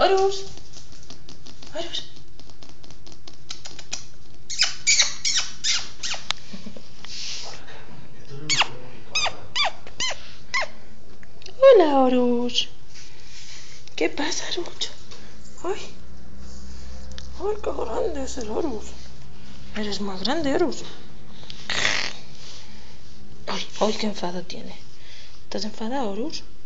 Horus. Horus. Hola, Horus. ¿Qué pasa, Horus? Ay. Ay, qué grande es el Horus. Eres más grande, Horus. Ay, ay, qué enfado tiene. ¿Estás enfadado, Horus?